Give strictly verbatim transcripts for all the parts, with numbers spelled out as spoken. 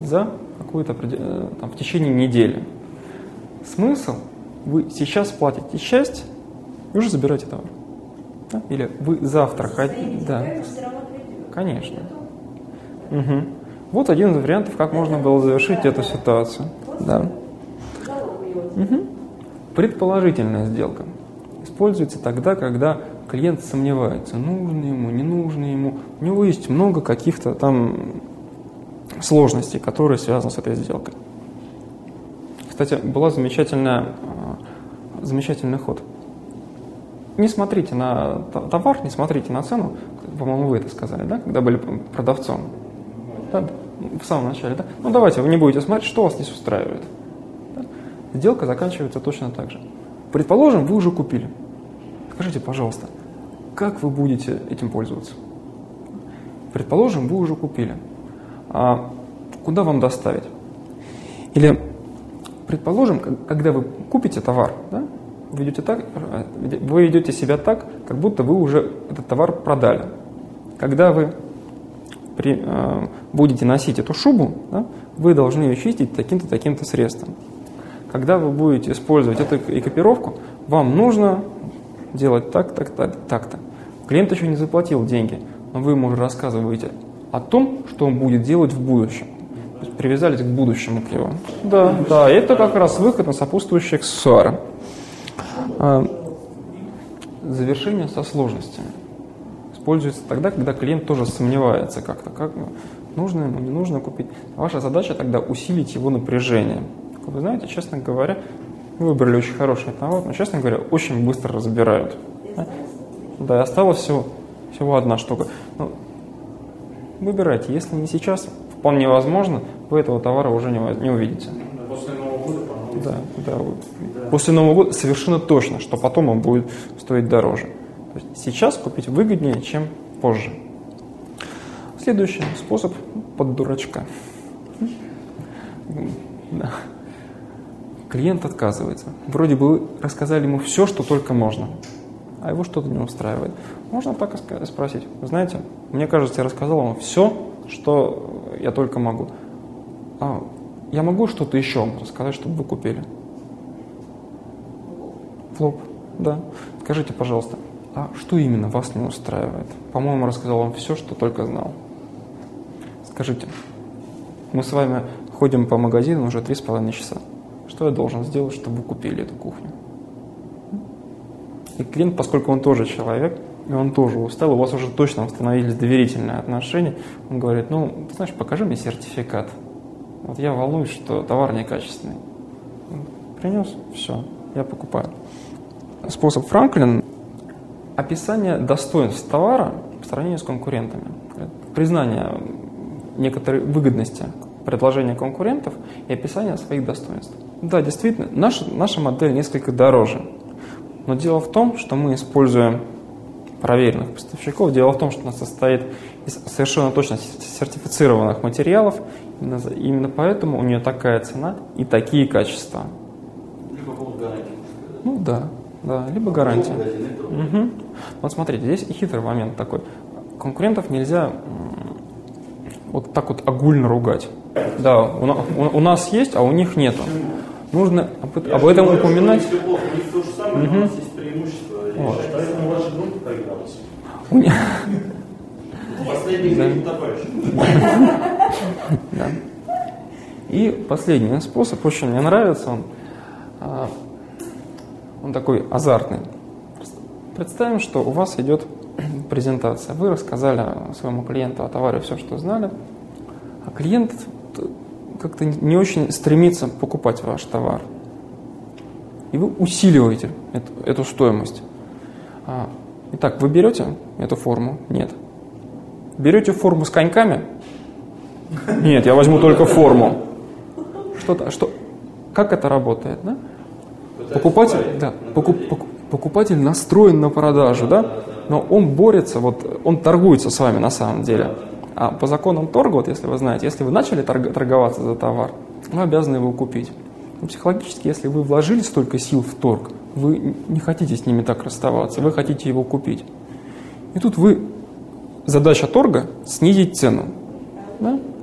за какую-то там, в течение недели. Смысл? Вы сейчас платите часть и уже забираете товар. Да? Или вы завтра хотите. Да. Конечно. Угу. Вот один из вариантов, как можно было завершить эту ситуацию. Да. Угу. Предположительная сделка используется тогда, когда клиент сомневается, нужно ему, не нужно ему. У него есть много каких-то там сложностей, которые связаны с этой сделкой. Кстати, была замечательная, замечательный ход. Не смотрите на товар, не смотрите на цену, по-моему, вы это сказали, да, когда были продавцом. Да, в самом начале, да? Ну, давайте, вы не будете смотреть, что вас здесь устраивает. Да? Сделка заканчивается точно так же. Предположим, вы уже купили. Скажите, пожалуйста, как вы будете этим пользоваться? Предположим, вы уже купили. А куда вам доставить? Или, предположим, когда вы купите товар, да, вы, идете так, вы ведете себя так, как будто вы уже этот товар продали. Когда вы при, э, будете носить эту шубу, да, вы должны ее чистить таким-то, таким-то средством. Когда вы будете использовать эту экипировку, вам нужно делать так, так, так, так-то. Клиент еще не заплатил деньги, но вы ему уже рассказываете о том, что он будет делать в будущем. То есть привязались к будущему к его. Да, да, это как раз выход на сопутствующие аксессуары. А, завершение со сложностями используется тогда, когда клиент тоже сомневается как-то, как нужно ему, не нужно купить. Ваша задача тогда усилить его напряжение. Вы знаете, честно говоря, вы выбрали очень хороший товар, но, честно говоря, очень быстро разбирают. Да, да, и осталась всего, всего одна штука. Ну, выбирайте, если не сейчас, вполне возможно, вы этого товара уже не, не увидите. После Нового года, по-моему. Да, да, да. После Нового года совершенно точно, что потом он будет стоить дороже. То есть сейчас купить выгоднее, чем позже. Следующий способ под дурачка. Да. Клиент отказывается. Вроде бы вы рассказали ему все, что только можно, а его что-то не устраивает. Можно так и спросить. Вы знаете, мне кажется, я рассказал вам все, что я только могу. А я могу что-то еще вам рассказать, чтобы вы купили? В лоб, да. Скажите, пожалуйста, а что именно вас не устраивает? По-моему, рассказал вам все, что только знал. Скажите, мы с вами ходим по магазинам уже три с половиной часа. Что я должен сделать, чтобы вы купили эту кухню? И клиент, поскольку он тоже человек, и он тоже устал, у вас уже точно установились доверительные отношения, он говорит, ну, ты знаешь, покажи мне сертификат. Вот я волнуюсь, что товар некачественный. Принес, все, я покупаю. Способ Франклин – описание достоинств товара по сравнению с конкурентами. Признание некоторой выгодности предложения конкурентов и описание своих достоинств. Да, действительно, наша, наша модель несколько дороже. Но дело в том, что мы используем проверенных поставщиков. Дело в том, что она состоит из совершенно точно сертифицированных материалов. Именно, именно поэтому у нее такая цена и такие качества. Либо будут гарантии. Ну да, да, либо гарантия. Угу. Вот смотрите, здесь хитрый момент такой. Конкурентов нельзя вот так вот огульно ругать. Да, у, у, у нас есть, а у них нету. Нужно об, об этом упоминать. У них то же самое, угу. У нас есть преимущество. Вот. Поэтому ваша группа проигралась. У них... Последний да. не утопающий. Да. И последний способ, очень мне нравится, он, он такой азартный. Представим, что у вас идет презентация. Вы рассказали своему клиенту о товаре все, что знали, а клиент как-то не очень стремится покупать ваш товар. И вы усиливаете эту, эту стоимость. Итак, вы берете эту форму? Нет. Берете форму с коньками? Нет, я возьму только форму. Что-то, что, как это работает? Да? Покупатель, да, покуп, покуп, покупатель настроен на продажу, да? Но он борется, вот, он торгуется с вами на самом деле. А по законам торга, вот если вы знаете, если вы начали торг, торговаться за товар, вы обязаны его купить. Но психологически, если вы вложили столько сил в торг, вы не хотите с ними так расставаться, вы хотите его купить. И тут вы, задача торга – снизить цену. Да?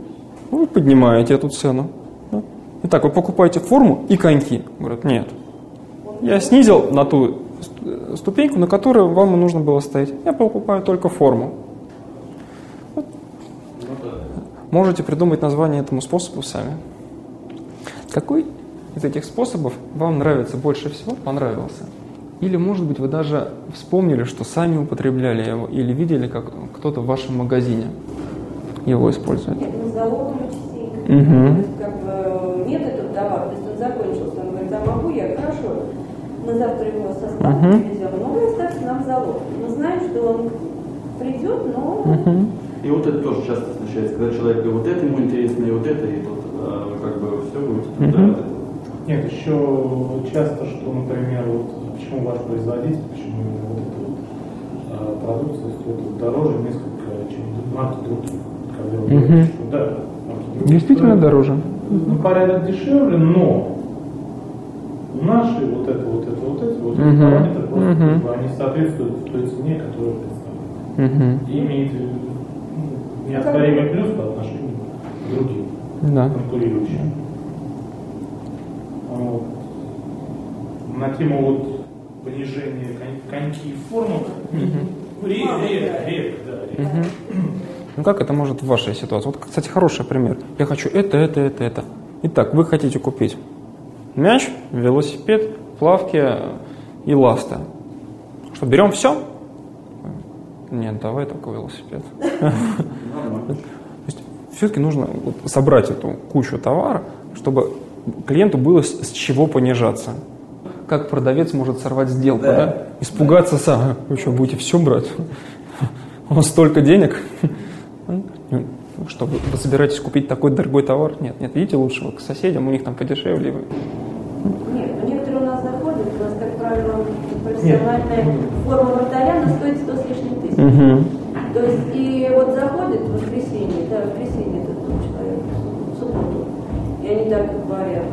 Вы поднимаете эту цену. Да? Итак, вы покупаете форму и коньки. Говорят, нет. Я снизил на ту ступеньку, на которой вам нужно было стоять. Я покупаю только форму. Вот. Можете придумать название этому способу сами. Какой из этих способов вам нравится больше всего, понравился? Или, может быть, вы даже вспомнили, что сами употребляли его, или видели, как кто-то в вашем магазине его использует? Нет, мы залогом частенько. Угу. То есть, как бы, нет этого товара, то есть он закончился. Он говорит, а могу я? Хорошо. Мы завтра его со склада Угу. привезем, но вы оставьте нам залог. Мы знаем, что он придет, но... Угу. И вот это тоже часто случается, когда человек говорит, вот это ему интересно, и вот это, и тут а, как бы все будет. Угу. Да, вот это. Нет, еще часто, что, например, вот почему ваш производитель, почему вот эта вот а, продукция стоит дороже несколько, чем марки других. Когда вы Мгм. говорите, что да, марки других Действительно стоят дороже. на порядок дешевле, но наши вот это, вот это, вот эти, вот эти Мгм. параметры просто Мгм. как бы, они соответствуют той цене, которую представляют. Угу. И имеет ну, неоспоримый плюс по отношению к другим Да. конкурирующим. Вот. На тему вот понижения конь- коньки и форму, редко, редко, редко, да, редко. Ну как это может в вашей ситуации? Вот, кстати, хороший пример. Я хочу это, это, это, это. Итак, вы хотите купить мяч, велосипед, плавки и ласты. Что, берем все? Нет, давай только велосипед. То есть все-таки нужно вот собрать эту кучу товара, чтобы клиенту было с, с чего понижаться. Как продавец может сорвать сделку, да? Да? Испугаться сам. Вы что, будете все брать? У вас столько денег? Что, вы, вы собираетесь купить такой дорогой товар? Нет, нет, видите, лучше вы к соседям, у них там подешевле. Вы... Нет, но некоторые у нас заходят, у нас, как правило, профессиональная форма вратаря, она стоит сто с лишним тысяч. Угу. То есть, и вот заходит в воскресенье, да, в воскресенье этот ну, человек, в субботу, и они так говорят,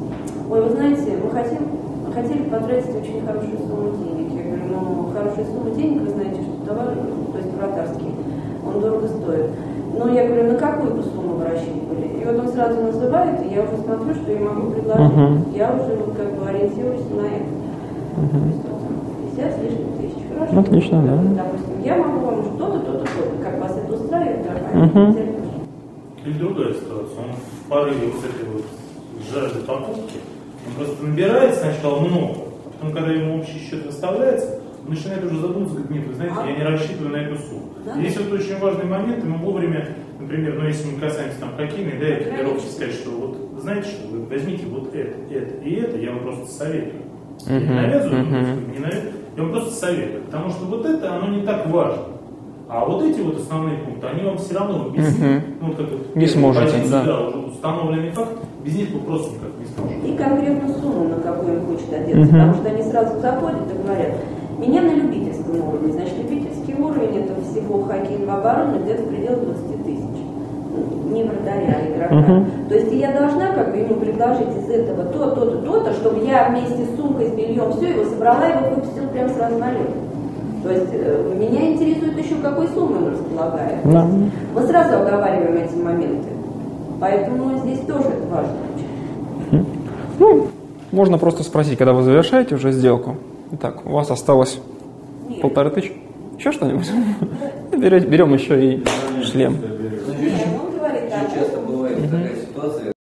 ой, вы знаете, мы хотим, мы хотели потратить очень хорошую сумму денег. Я говорю, ну, хорошая сумма денег, вы знаете, что товар, то есть вратарский, он дорого стоит. Но я говорю, на какую бы сумму вы рассчитывали? И вот он сразу называет, и я уже смотрю, что я могу предложить. Uh-huh. Я уже вот как бы ориентируюсь на это. Uh-huh. То есть вот там пятьдесят с лишним тысяч. Хорошо. Отлично, да. Допустим, я могу вам что-то, то-то, то-то. Как вас это устраивает, давай. Uh-huh. Или другая ситуация, он в порыве вот этой вот жажды покупки, он просто набирает сначала много, а потом, когда ему общий счет выставляется, он начинает уже задумываться, говорит, нет, вы знаете, я не рассчитываю на эту сумму. Да? Здесь вот очень важный момент, и мы вовремя, например, ну если мы касаемся там хоккейной, да, экипировки, сказать, что вот, вы знаете, что вы возьмите вот это, это и это, я вам просто советую. Я не навязываю, Uh-huh. не навязываю, я вам просто советую, потому что вот это, оно не так важно. А вот эти вот основные пункты, они вам все равно без Uh-huh. них, ну, как вот, Не сможете, позицию, да. да, уже установленный факт, без них вы просто никак не сможете. И конкретную сумму, на какую он хочет одеться. Uh-huh. Потому что они сразу заходят и говорят, меня на любительском уровне. Значит, любительский уровень это всего хоккейного обороны где-то в пределах двадцати тысяч. Не вратаря, а игрока. Uh-huh. То есть я должна как бы ему предложить из этого то, то-то, то-то, чтобы я вместе с сумкой, с бельем все его собрала и вот выпустила прямо сразу на лед. То есть э, меня интересует еще, какой суммой он располагает. Да. Мы сразу оговариваем эти моменты. Поэтому здесь тоже это важно очень. Ну, можно просто спросить, когда вы завершаете уже сделку. Итак, у вас осталось Нет. полторы тысячи. Еще что-нибудь? Берем, берем еще и шлем.